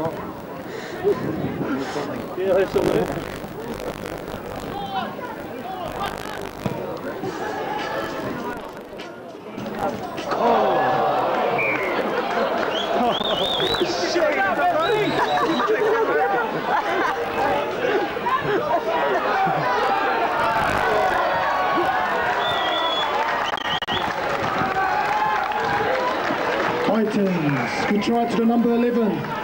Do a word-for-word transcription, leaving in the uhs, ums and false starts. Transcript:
Yeah, I saw it. Titans, good try to the number eleven.